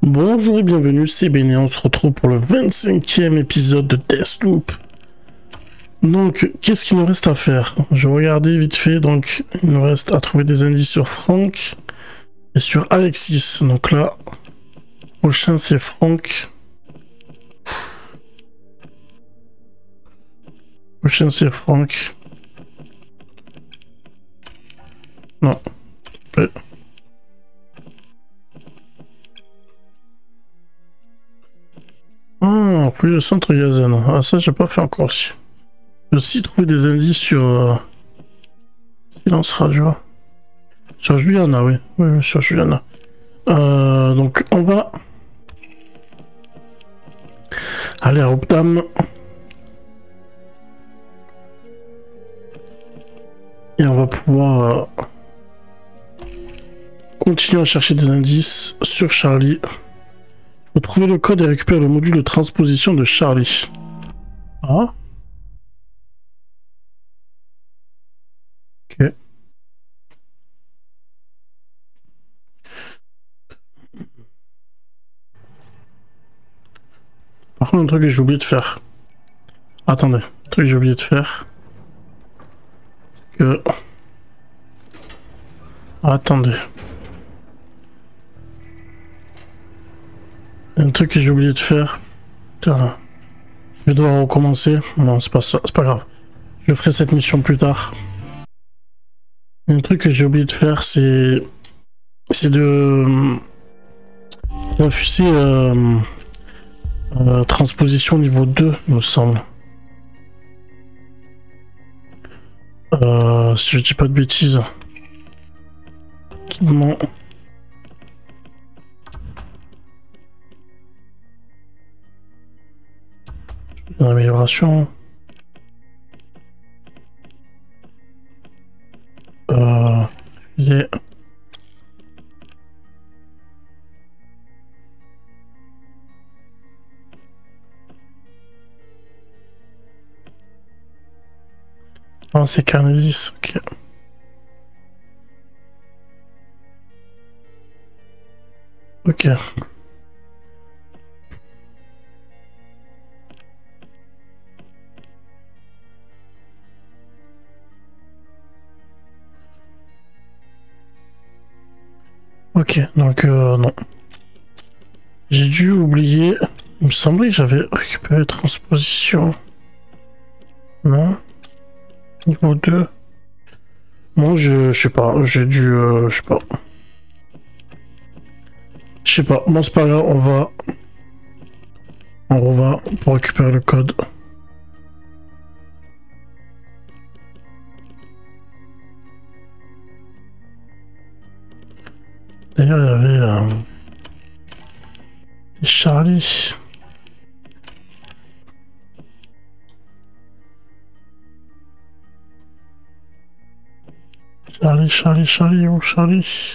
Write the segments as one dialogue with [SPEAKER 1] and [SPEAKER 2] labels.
[SPEAKER 1] Bonjour et bienvenue, c'est Béné, on se retrouve pour le 25e épisode de Deathloop. Donc, qu'est-ce qu'il nous reste à faire? Je vais regarder vite fait, donc il nous reste à trouver des indices sur Franck et sur Alexis. Donc là, prochain c'est Franck. Prochain c'est Franck. Non. Ah, plus le centre Yazen. Ah, ça j'ai pas fait encore aussi. J'ai aussi trouvé des indices sur Silence Radio. Sur Juliana, oui. Oui, sur Juliana. Donc on va aller à Optam. Et on va pouvoir continuer à chercher des indices sur Charlie. Il faut trouver le code et récupérer le module de transposition de Charlie. Ah. Ok. Par contre, un truc que j'ai oublié de faire. Attendez, un truc que j'ai oublié de faire. Parce que... Attendez. Un truc que j'ai oublié de faire. Putain. Je vais devoir recommencer. Non, c'est pas ça, c'est pas grave. Je ferai cette mission plus tard. Un truc que j'ai oublié de faire, c'est de refuser transposition niveau 2, il me semble. Si je dis pas de bêtises. Équipement. Une amélioration. Fusée. Ah, c'est Carnesis, ok. Ok. Ok, donc non. J'ai dû oublier. Il me semblait que j'avais récupéré transposition. Non. Niveau 2. Bon, je sais pas. J'ai dû. Je sais pas. Je sais pas. Bon, c'est pas grave. On va. On revient pour récupérer le code. D'ailleurs, il y avait Charlie. Charlie, où Charlie?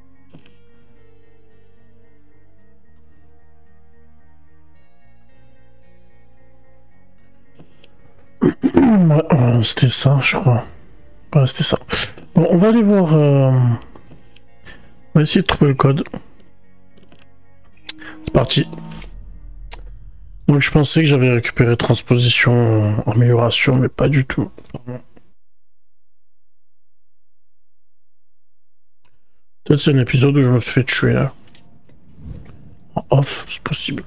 [SPEAKER 1] Ouais, c'était ça, je crois. Ouais, c'était ça. Bon, on va aller voir... On va essayer de trouver le code. C'est parti. Donc je pensais que j'avais récupéré transposition, amélioration, mais pas du tout. Peut-être c'est un épisode où je me suis fait tuer. Hein. En off, c'est possible.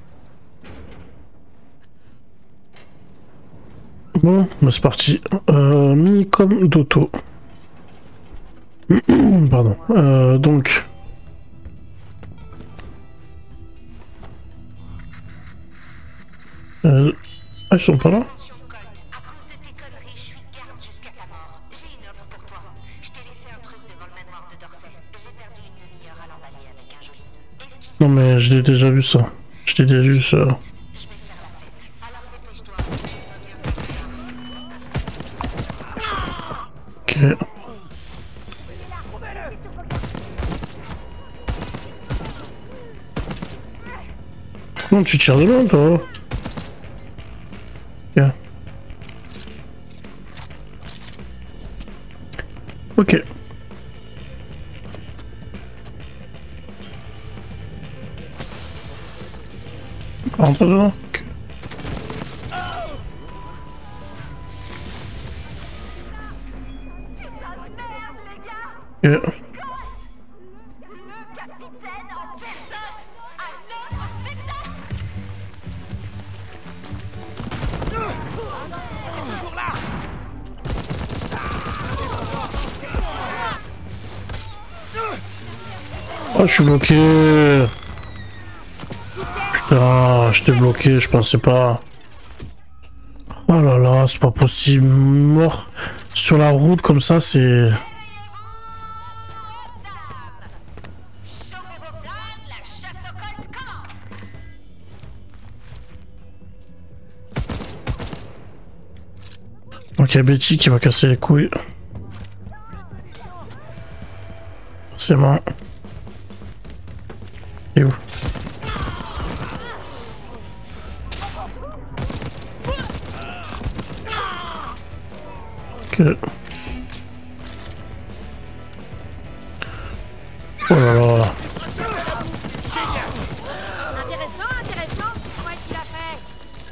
[SPEAKER 1] Bon, bah c'est parti. Minicom d'auto. Pardon. Donc... Ah, ils sont pas là? Non mais je l'ai déjà vu ça. Je l'ai déjà vu ça. Ok. Non, tu tires de loin toi. Ok. Ok. Rentre dedans. Ok. Oh, je suis bloqué. Putain, j'étais bloqué, je pensais pas. Oh là là, c'est pas possible. Mort sur la route comme ça, c'est... Donc il y a Betty qui va casser les couilles. C'est bon. Et où? Ok. Oh là là.
[SPEAKER 2] Intéressant. Comment est-ce qu'il a fait?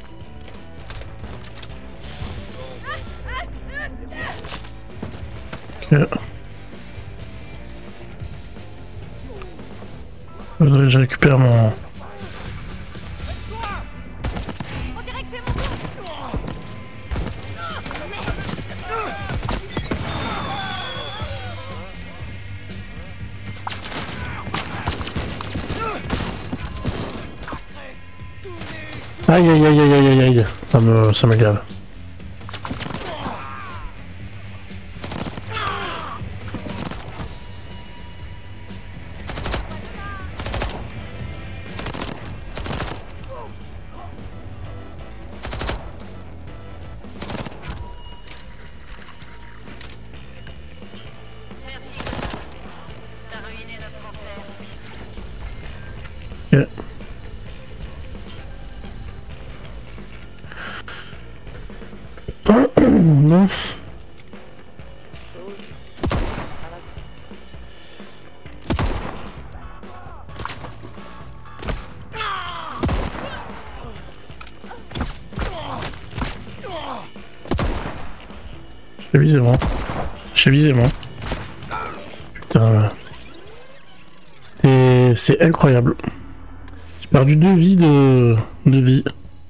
[SPEAKER 1] Ok. Faudrait que je récupère mon...
[SPEAKER 2] On dirait que c'est mon tour.
[SPEAKER 1] Aïe aïe aïe aïe aïe aïe. Ça me gave.
[SPEAKER 2] Merci. T'as ruiné notre concert.
[SPEAKER 1] Ok. Non. J'ai visé moi. J'ai visé moi. Putain. C'est incroyable. J'ai perdu 2 vies de vie.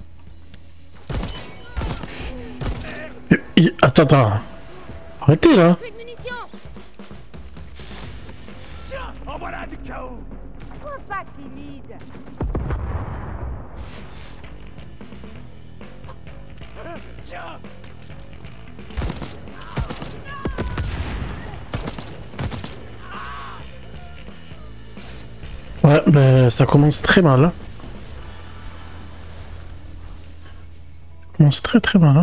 [SPEAKER 1] Attends. Arrêtez là.
[SPEAKER 2] Plus de munitions.
[SPEAKER 3] Tiens, en voilà du chaos.
[SPEAKER 2] Sois pas timide.
[SPEAKER 3] Tiens.
[SPEAKER 1] Ouais, ben ça commence très mal. Ça commence très mal.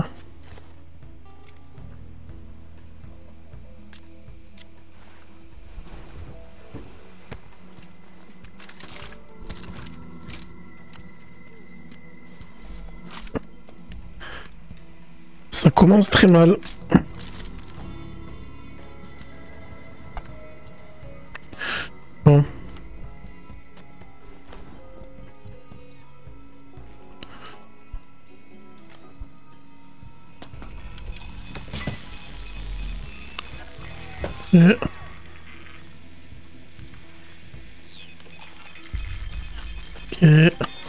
[SPEAKER 1] Ça commence très mal. Bon. Et... Ok.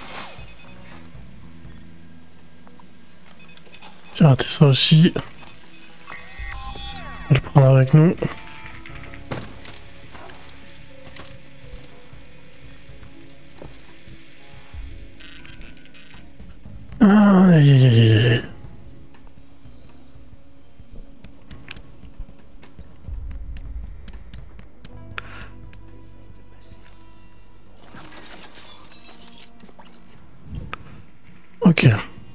[SPEAKER 1] J'ai raté ça aussi. On va le prendre avec nous. Aïe aïe aïe aïe. Ok.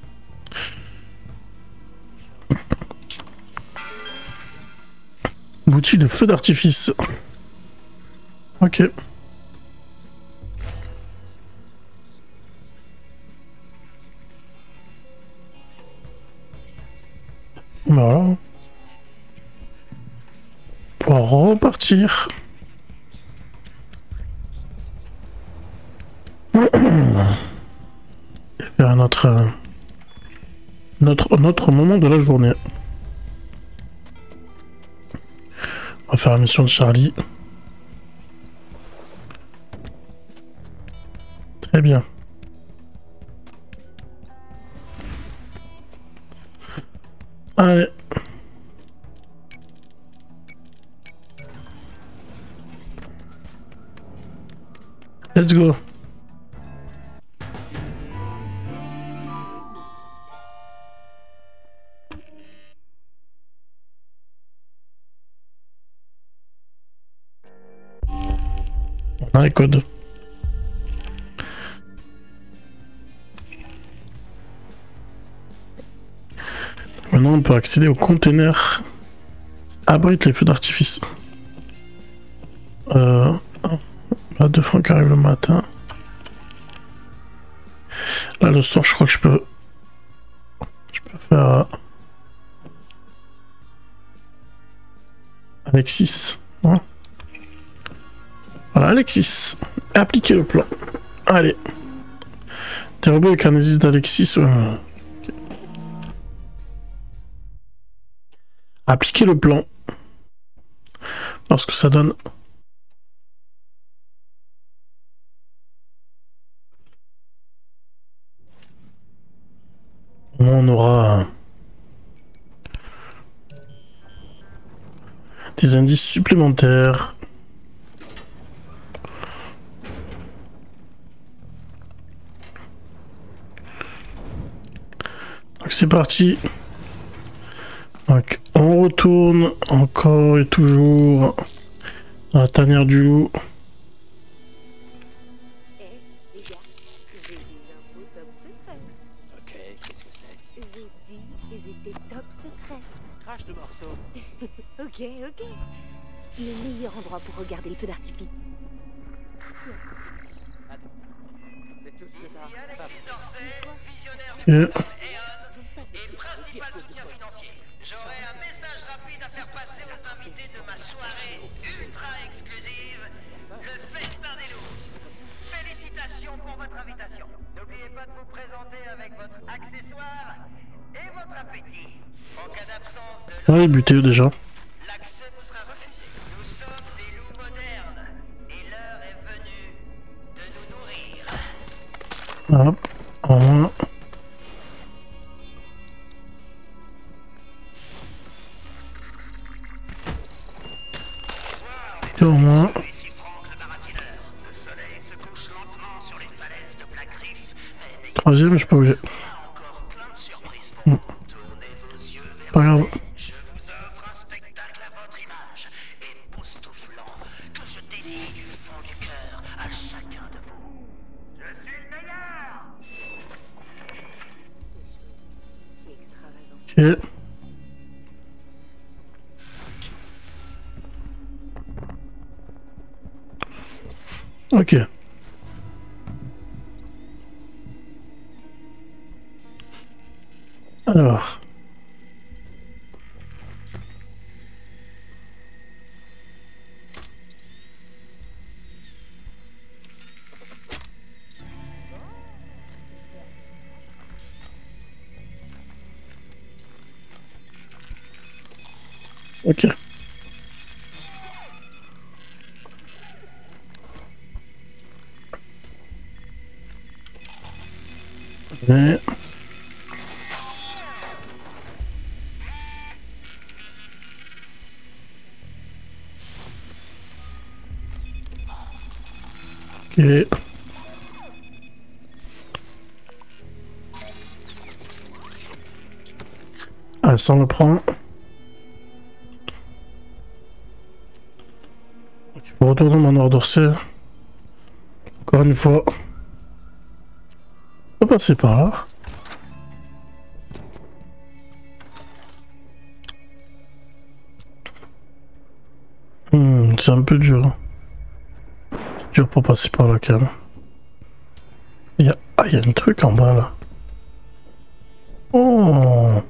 [SPEAKER 1] Boutique de feu d'artifice. Ok. Voilà. Pour repartir. faire un autre, notre moment de la journée. On va faire la mission de Charlie. Très bien. Allez. Let's go. On a les codes. Maintenant, on peut accéder au container. Abrite les feux d'artifice. Là, 2 francs qui arrivent le matin. Là, le soir, je crois que je peux faire Alexis. Non, voilà, Alexis. Appliquer le plan. Allez. Dérober le carnésis d'Alexis. Okay. Appliquer le plan. Alors ce que ça donne. On aura des indices supplémentaires. Donc c'est parti. Donc on retourne encore et toujours dans la tanière du loup.
[SPEAKER 2] Les gars, j'ai des infos top secrètes.
[SPEAKER 3] Ok, qu'est-ce que c'est?
[SPEAKER 2] J'ai dit qu'elles étaient top secrètes.
[SPEAKER 3] Crache le morceau.
[SPEAKER 2] Ok. Le meilleur endroit pour regarder le feu d'artifice.
[SPEAKER 3] C'est tout ce que t'as.
[SPEAKER 4] Alexis Dorsey, visionnaire
[SPEAKER 1] Ok.
[SPEAKER 4] du programme EON et principal soutien financier. J'aurai un message rapide à faire passer aux invités de ma soirée ultra exclusive, le Festin des Loups. Félicitations pour votre invitation. N'oubliez pas de vous présenter avec votre accessoire et votre appétit. En cas d'absence de
[SPEAKER 1] Ouais, buté déjà.
[SPEAKER 4] l'accès vous sera refusé. Nous sommes des loups modernes et l'heure est venue de nous nourrir.
[SPEAKER 1] Hop. En moins. Au moins.
[SPEAKER 4] Ici Franck le baratineur. Le soleil se couche lentement sur les falaises de Black Reef, mais n'ayez
[SPEAKER 1] Troisième, je peux oublier.
[SPEAKER 4] pas encore plein de surprises pour vous. Tournez vos yeux vers
[SPEAKER 1] Pas grave.
[SPEAKER 4] le ciel. Je vous offre un spectacle à votre image, époustouflant, que je dédie du fond du cœur à chacun de vous. Je suis le meilleur!
[SPEAKER 2] C'est extravagant.
[SPEAKER 1] Ok. Ok. Alors. Ok. Mais... Ok. Ah, ça on le prend. Il faut retourner au manoir d'Orsay. Encore une fois. On va passer par là. C'est un peu dur. C'est dur pour passer par là quand même. Il y a... Ah, il y a un truc en bas là. Oh.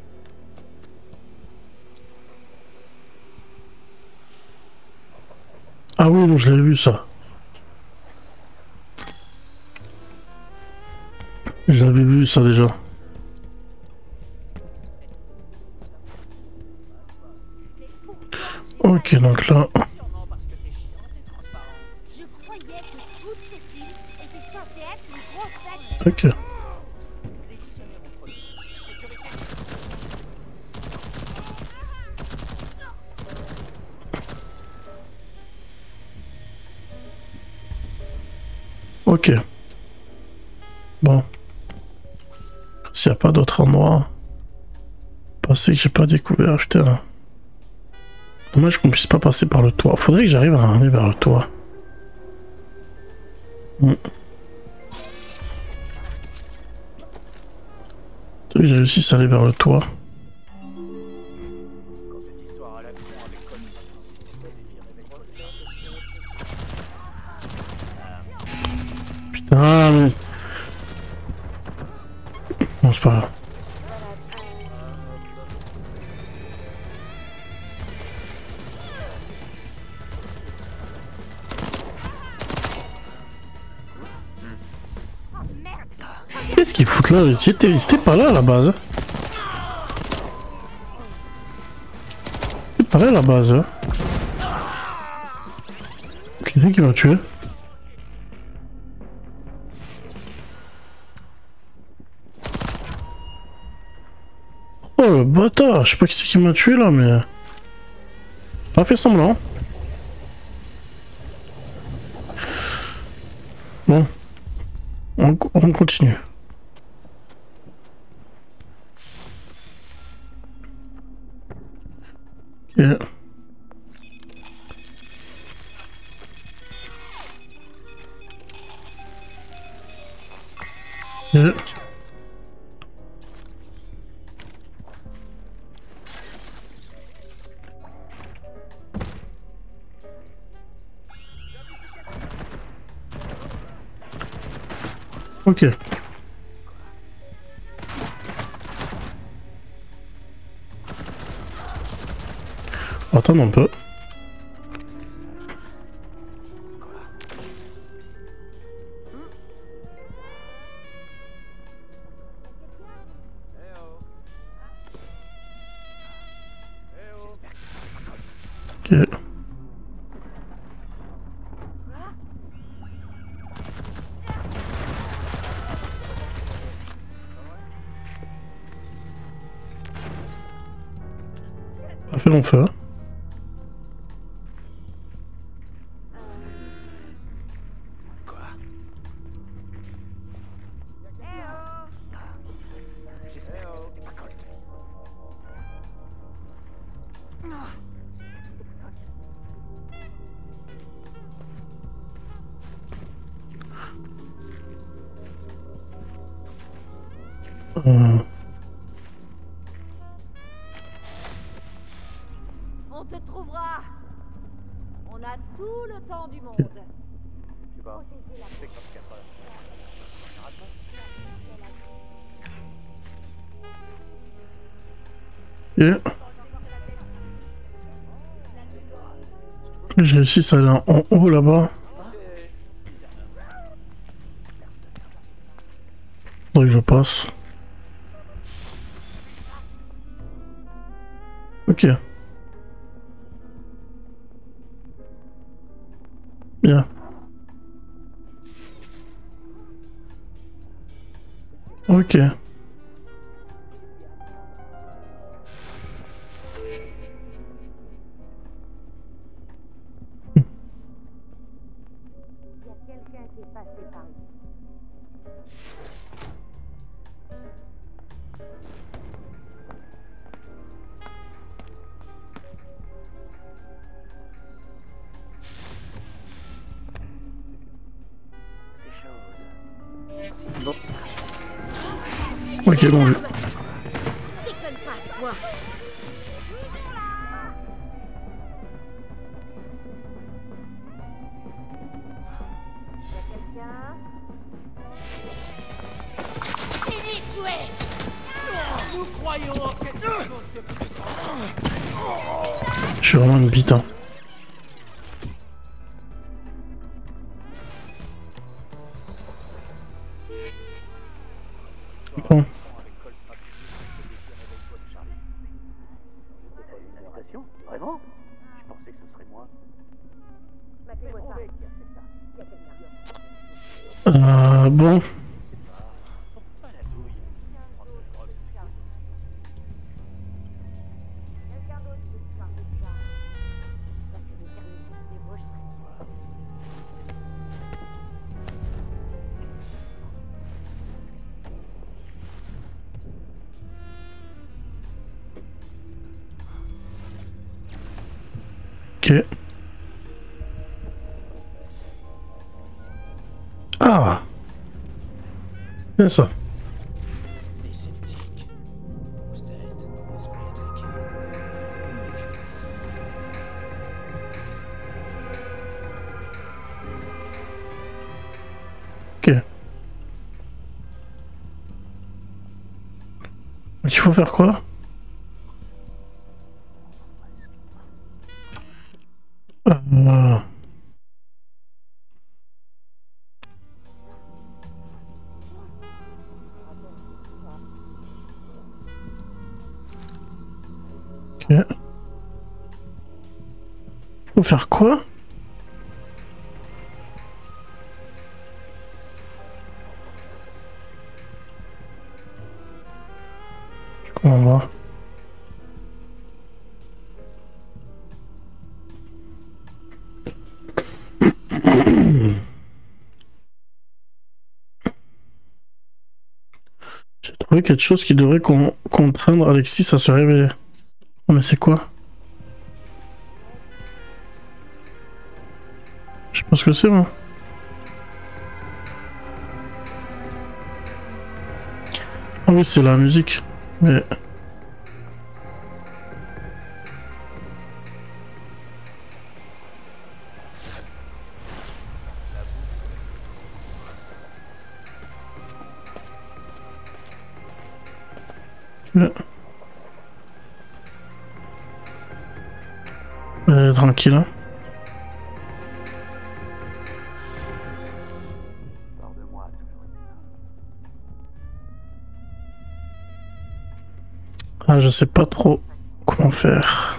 [SPEAKER 1] Ah oui, non, je l'ai vu ça. Je l'avais vu ça déjà. Ok, donc là.
[SPEAKER 3] Sûrement parce que t'es chiante et transparente.
[SPEAKER 2] Je croyais que toute cette île était censée être une grosse fête.
[SPEAKER 1] Ok.
[SPEAKER 3] Démissionner mon produit. Sécurité.
[SPEAKER 1] Ok. Bon. S'il n'y a pas d'autre endroit. Passer que j'ai pas découvert, putain. Dommage qu'on puisse pas passer par le toit. Faudrait que j'arrive à aller vers le toit. Faudrait que j'ai réussi à aller vers le toit.
[SPEAKER 3] Quand cette histoire à la con avec Connie.
[SPEAKER 1] Putain, mais... Bon, c'est pas grave. Qu'est-ce qu'ils foutent là? Ils étaient pas là à la base. Ils étaient pas là à la base. Hein. Quelqu'un qui m'a tué. Oh le bâtard, je sais pas qui c'est qui m'a tué là, mais... Pas fait semblant. Bon. On continue. Ok. Ok. Ok. Attends un peu. Ok. Pas fait long feu.
[SPEAKER 2] On te trouvera. On a tout le temps du monde.
[SPEAKER 3] Tu vois, c'est comme 4 heures.
[SPEAKER 1] Et... J'ai réussi à aller en haut là-bas. Faudrait que je passe. Ok. Bien. Ok.
[SPEAKER 2] Quelqu'un qui est passé par ici.
[SPEAKER 1] Ok, bon vu.
[SPEAKER 2] Déconne pas avec moi.
[SPEAKER 3] Nous croyons en quelque chose de plus grand.
[SPEAKER 1] Je suis vraiment une bite. Hein. Bon.
[SPEAKER 3] Vraiment? Je pensais que ce serait moi.
[SPEAKER 1] Bon. Ok. Ah. C'est ça.
[SPEAKER 5] Des sceptiques. Austérité, esprit étriqué.
[SPEAKER 1] Ok. Donc il faut faire quoi? Euh... Ok. Faut faire quoi? Je comprends pas. J'ai trouvé quelque chose qui devrait contraindre Alexis à se réveiller. Oh, mais c'est quoi? Je sais pas ce que c'est, moi. Ah oui, c'est la musique. Mais... Elle est tranquille, hein. Ah, je sais pas trop comment faire.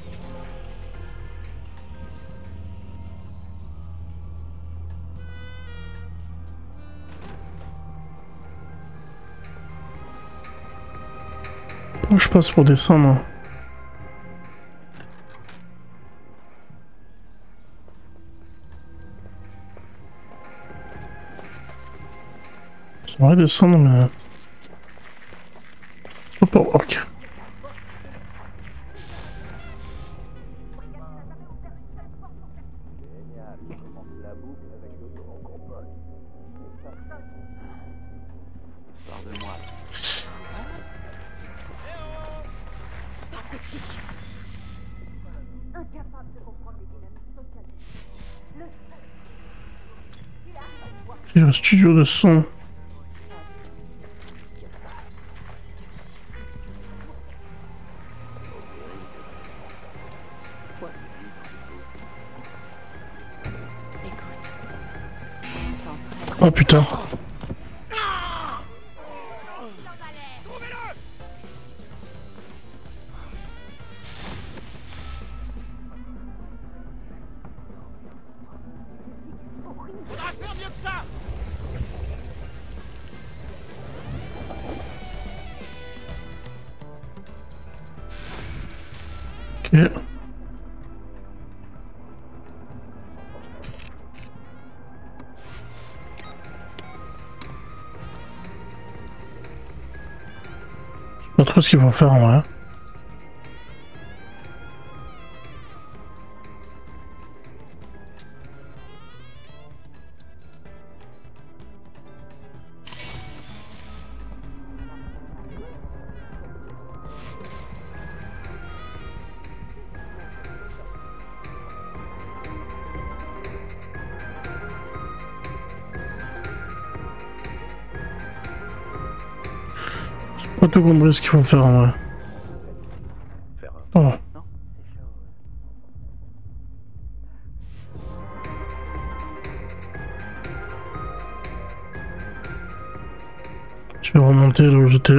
[SPEAKER 1] Où je passe pour descendre? J'aimerais descendre, mais... Je peux pas... Ok. Il y a un studio de son. Oh putain.
[SPEAKER 3] Faudra faire mieux que ça!
[SPEAKER 1] Ok. Je sais pas trop ce qu'il faut faire en vrai. Pas tout compris ce qu'il faut faire en vrai. Oh. Je Je vais remonter là où j'étais.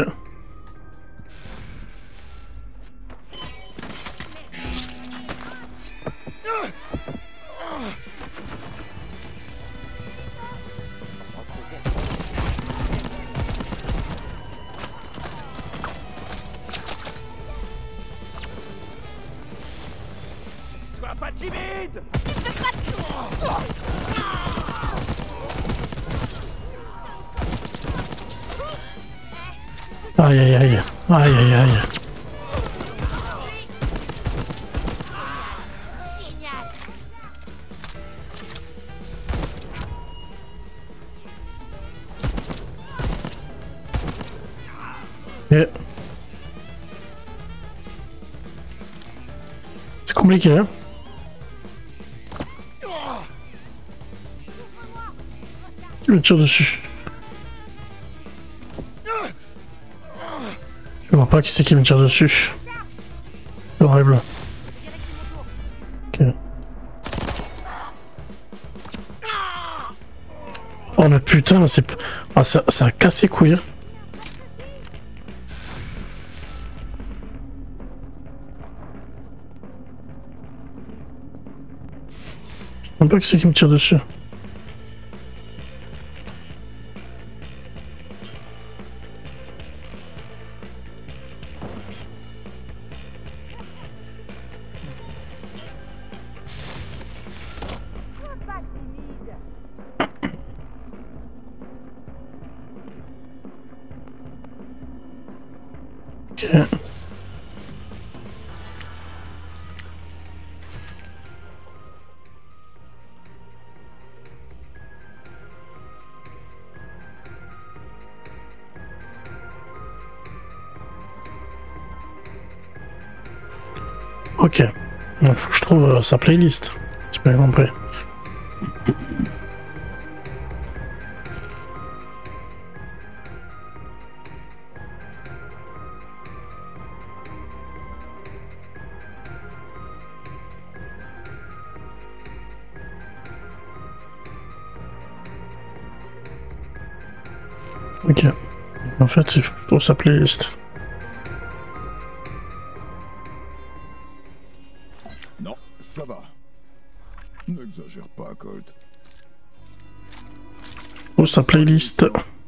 [SPEAKER 3] Sois pas timide.
[SPEAKER 1] Aïe aïe aïe. Aïe aïe aïe. Et... C'est compliqué, hein? Qui me tire dessus? Je vois pas qui c'est qui me tire dessus. C'est horrible. Ok. Oh mais putain, c'est... Ah, ça a cassé couille. Je sais même pas qui c'est qui me tire dessus. Ok. Ok. Il faut que je trouve sa playlist. J'ai pas compris. Ok. En fait, il faut que je trouve sa playlist.
[SPEAKER 6] Non, ça va. N'exagère pas, Colt.
[SPEAKER 1] Trouve sa playlist.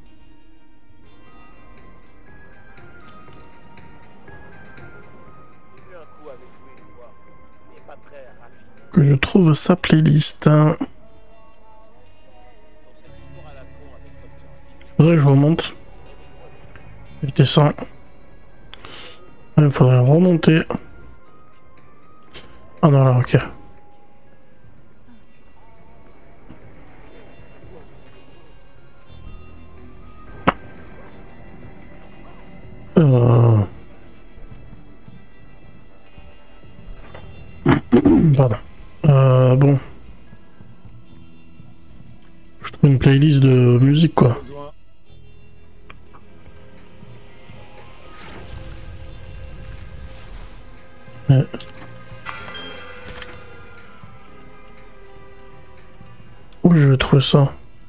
[SPEAKER 1] Que je trouve sa playlist. Faudrait que je remonte. Je descends. Il faudrait remonter. Ah non là, ok. Pardon. Bon. Je trouve une playlist de musique quoi. Ouais. Où je vais trouver ça?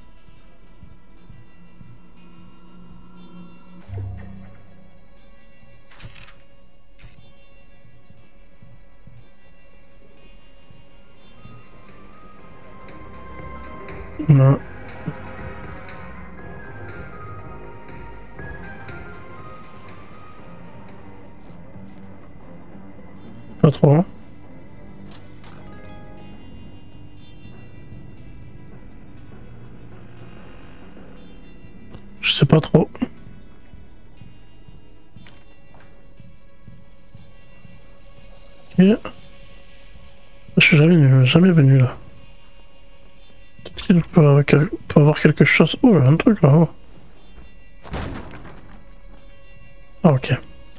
[SPEAKER 1] Non. Pas trop. Je sais pas trop. Ok. Je suis jamais venu là. Peut-être qu'il peut avoir quelque chose. Oh, il y a un truc là. Oh. Ah, ok.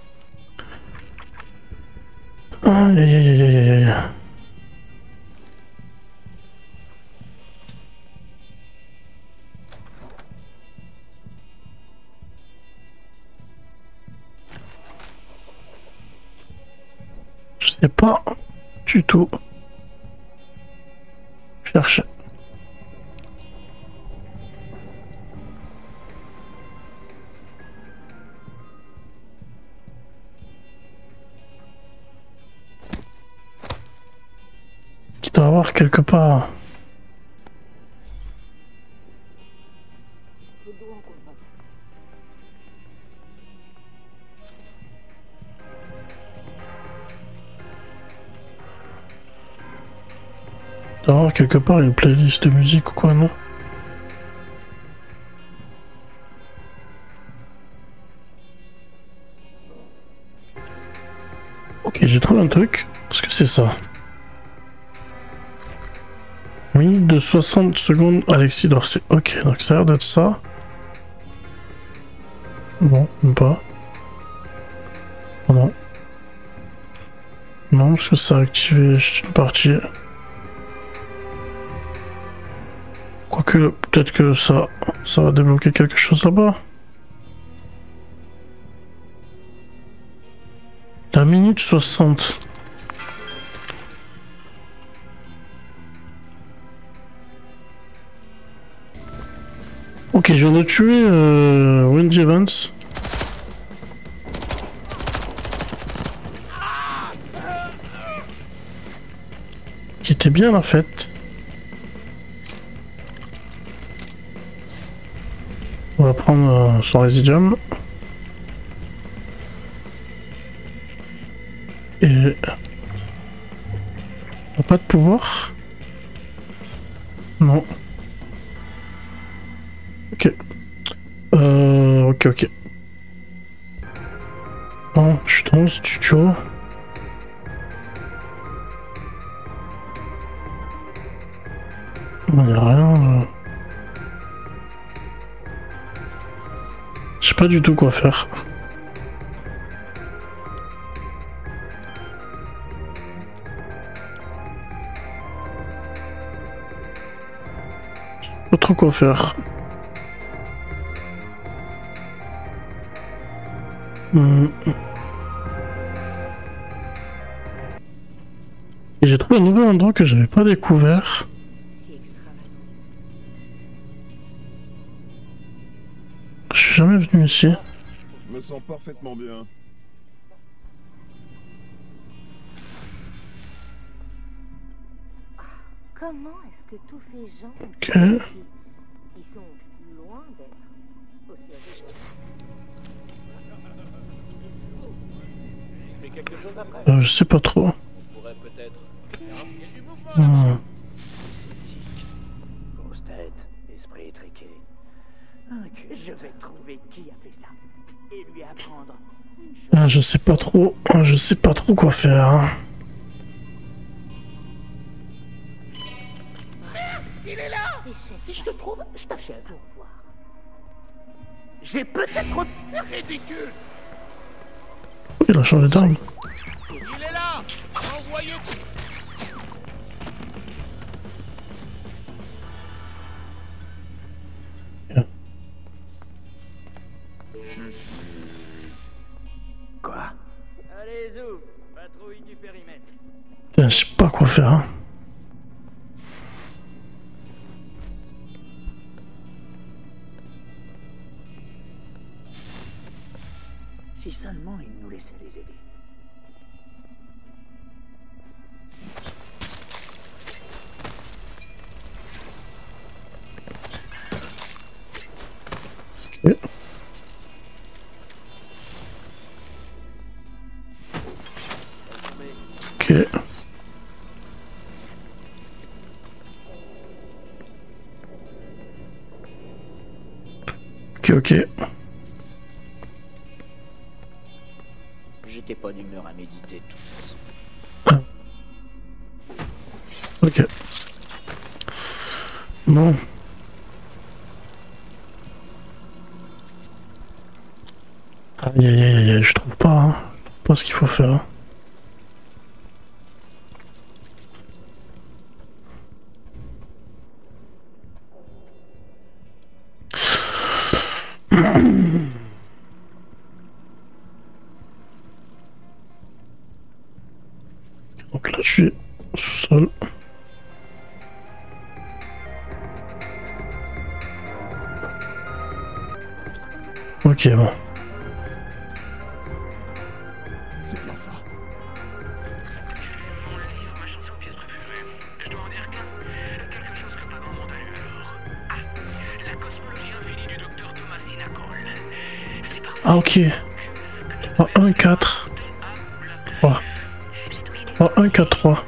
[SPEAKER 1] Aïe aïe aïe aïe aïe aïe. Je sais pas du tout. Chercher. doit y avoir quelque part. Il doit y avoir quelque part une playlist de musique ou quoi, non? Ok, j'ai trouvé un truc. Est-ce que c'est ça? Minute de 60 secondes, Alexis Dorsey. Ok, donc ça a l'air d'être ça. Non, même pas. Oh non. Non, parce que ça a activé juste une partie. Quoique, peut-être que ça va débloquer quelque chose là-bas. La minute 60. Ok, je viens de tuer Wendy Evans. Qui était bien en fait. On va prendre son résidium. Et... on n'a pas de pouvoir? Non. Ok. Ok. Bon, je suis dans le studio. Il n'y a rien. Je sais pas du tout quoi faire. Je sais pas trop quoi faire. Et j'ai trouvé un nouvel endroit que j'avais pas découvert. Je suis jamais venu ici.
[SPEAKER 6] Je me sens parfaitement bien.
[SPEAKER 2] Comment est-ce que tous ces gens
[SPEAKER 1] Ok.
[SPEAKER 2] ils sont loin d'être aussi âgés?
[SPEAKER 5] Fais quelque chose après.
[SPEAKER 1] Je sais pas trop.
[SPEAKER 5] On pourrait peut-être.
[SPEAKER 3] Grosse tête, esprit étriqué. Je vais trouver qui a fait ça et lui apprendre.
[SPEAKER 1] Je sais pas trop. Je sais pas trop quoi faire. Hein.
[SPEAKER 3] Il est là. Si je te trouve, je t'achète. Pour voir. J'ai peut-être... C'est ridicule.
[SPEAKER 1] Il a changé d'arme.
[SPEAKER 3] Il est là. Envoyez... Quoi?
[SPEAKER 5] Allez, Zou, patrouille du périmètre.
[SPEAKER 1] Putain, je sais pas quoi faire. Hein.
[SPEAKER 3] Si seulement il nous laissait les aider.
[SPEAKER 1] Ok. Ok. Ok.
[SPEAKER 5] J'étais pas d'humeur à méditer tout ça.
[SPEAKER 1] Ok. Bon. Aïe, je trouve pas. Hein. Je trouve pas ce qu'il faut faire. Donc là, je suis sous-sol. Ok, bon.
[SPEAKER 6] C'est bien ça.
[SPEAKER 1] Ah ok. 1, 4. 3. 1, 4, 3.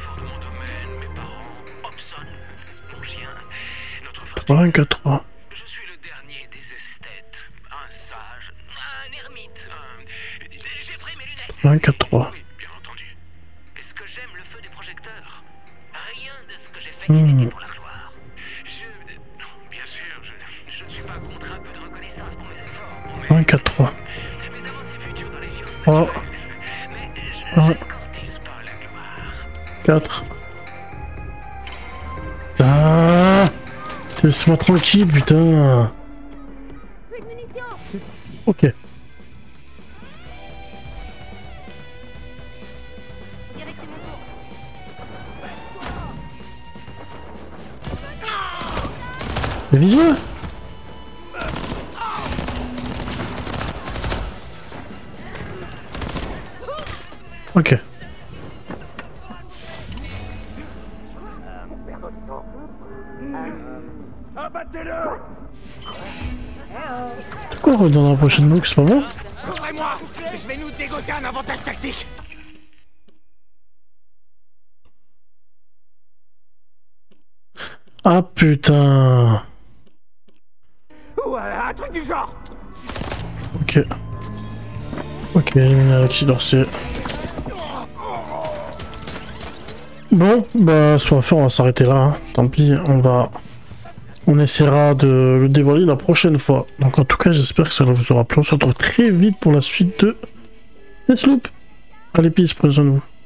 [SPEAKER 1] 3, 1, 4, 3.
[SPEAKER 7] Je suis le dernier des esthètes. Un sage, un ermite, J'ai pris mes lunettes.
[SPEAKER 1] 1, 4, 3.
[SPEAKER 7] Oui, bien entendu. Est-ce que j'aime le feu des projecteurs? Rien de ce que j'ai fait n'était pour la gloire. Non, bien sûr, je ne suis pas contre un peu de reconnaissance pour mes efforts.
[SPEAKER 1] 1, 4, 3.
[SPEAKER 7] Mes avancées futures dans les sciences.
[SPEAKER 1] 3.
[SPEAKER 7] Mais
[SPEAKER 1] 1,
[SPEAKER 7] je courtise pas la gloire.
[SPEAKER 1] 4. Ah, laisse-moi tranquille, putain.
[SPEAKER 2] Plus de munitions.
[SPEAKER 6] C'est parti.
[SPEAKER 1] Ok.
[SPEAKER 2] On dirait que c'est mon tour.
[SPEAKER 1] Les visuels. Ok.
[SPEAKER 3] Abattez-le!
[SPEAKER 1] C'est quoi dans la prochaine book, c'est pas bon?
[SPEAKER 3] Couvrez-moi! Je vais nous dégoter un avantage tactique!
[SPEAKER 1] Ah putain.
[SPEAKER 3] Ou un truc du genre!
[SPEAKER 1] Ok. Ok, éliminer Alexis Dorsey. Bon, bah, soit fait, on va s'arrêter là. Hein. Tant pis, on essaiera de le dévoiler la prochaine fois. Donc, en tout cas, j'espère que ça vous aura plu. On se retrouve très vite pour la suite de Deathloop. Allez, peace, prenez soin de vous.